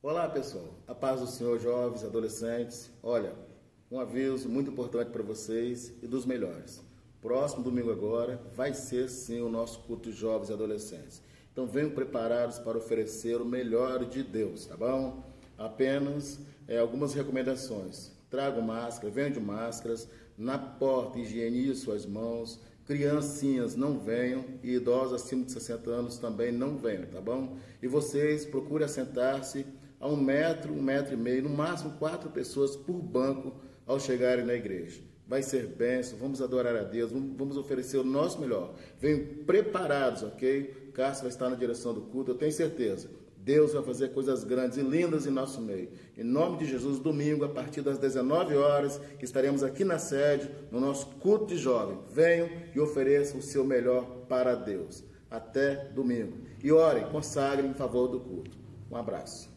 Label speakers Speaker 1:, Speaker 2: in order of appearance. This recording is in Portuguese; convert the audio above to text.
Speaker 1: Olá pessoal, a paz do Senhor, jovens, adolescentes. Olha, um aviso muito importante para vocês e dos melhores. Próximo domingo agora vai ser sim o nosso culto de jovens e adolescentes. Então venham preparados para oferecer o melhor de Deus, tá bom? Apenas algumas recomendações. Tragam máscara, venham de máscaras, na porta higienize suas mãos, criancinhas não venham e idosos acima de 60 anos também não venham, tá bom? E vocês procurem assentar-se a 1 metro, 1,5 metro, no máximo 4 pessoas por banco ao chegarem na igreja. Vai ser bênção, vamos adorar a Deus, vamos oferecer o nosso melhor. Venham preparados, ok? Cássio vai estar na direção do culto, eu tenho certeza. Deus vai fazer coisas grandes e lindas em nosso meio. Em nome de Jesus, domingo, a partir das 19 horas, estaremos aqui na sede, no nosso culto de jovem. Venham e ofereçam o seu melhor para Deus. Até domingo. E orem, consagrem em favor do culto. Um abraço.